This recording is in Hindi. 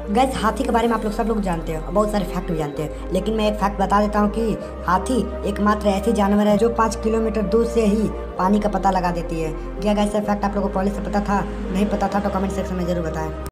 गैस हाथी के बारे में आप लोग सब लोग जानते हो और बहुत सारे फैक्ट भी जानते हैं, लेकिन मैं एक फैक्ट बता देता हूँ कि हाथी एकमात्र ऐसी जानवर है जो 5 किलोमीटर दूर से ही पानी का पता लगा देती है। क्या गैस फैक्ट आप लोगों को पहले से पता था? नहीं पता था तो कमेंट सेक्शन में जरूर बताएं।